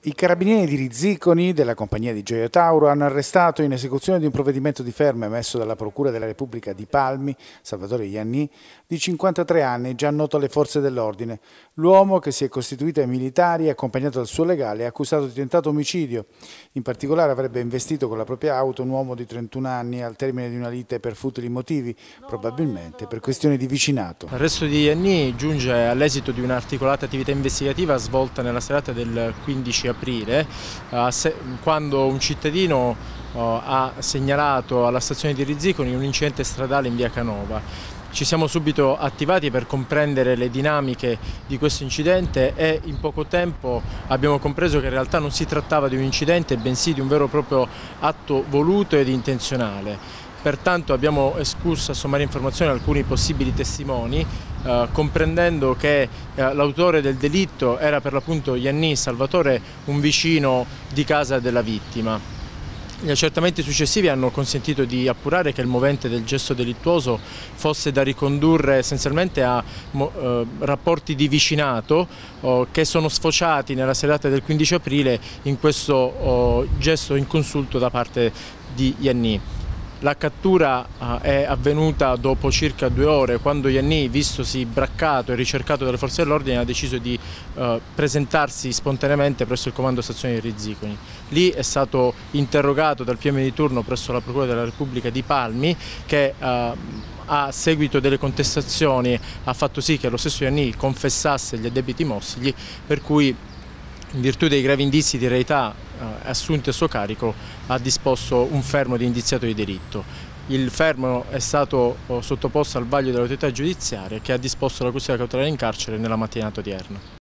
I carabinieri di Rizziconi della compagnia di Gioia Tauro hanno arrestato in esecuzione di un provvedimento di fermo emesso dalla Procura della Repubblica di Palmi, Salvatore Ianni, di 53 anni, già noto alle forze dell'ordine. L'uomo, che si è costituito ai militari, accompagnato dal suo legale, è accusato di tentato omicidio. In particolare avrebbe investito con la propria auto un uomo di 31 anni al termine di una lite per futili motivi, probabilmente per questioni di vicinato. L'arresto di Ianni giunge all'esito di un'articolata attività investigativa svolta nella serata del 15 aprile, quando un cittadino ha segnalato alla stazione di Rizziconi un incidente stradale in via Canova. Ci siamo subito attivati per comprendere le dinamiche di questo incidente e in poco tempo abbiamo compreso che in realtà non si trattava di un incidente, bensì di un vero e proprio atto voluto ed intenzionale. Pertanto abbiamo escurso a sommare informazioni a alcuni possibili testimoni, comprendendo che l'autore del delitto era per l'appunto Ianni Salvatore, un vicino di casa della vittima. Gli accertamenti successivi hanno consentito di appurare che il movente del gesto delittuoso fosse da ricondurre essenzialmente a rapporti di vicinato che sono sfociati nella serata del 15 aprile in questo gesto inconsulto da parte di Ianni. La cattura è avvenuta dopo circa 2 ore, quando Ianni, vistosi braccato e ricercato dalle forze dell'ordine, ha deciso di presentarsi spontaneamente presso il comando stazione di Rizziconi. Lì è stato interrogato dal PM di turno presso la Procura della Repubblica di Palmi, che a seguito delle contestazioni ha fatto sì che lo stesso Ianni confessasse gli addebiti mossi, per cui, in virtù dei gravi indizi di reità assunti a suo carico, ha disposto un fermo di indiziato di delitto. Il fermo è stato sottoposto al vaglio dell'autorità giudiziaria, che ha disposto la custodia cautelare in carcere nella mattinata odierna.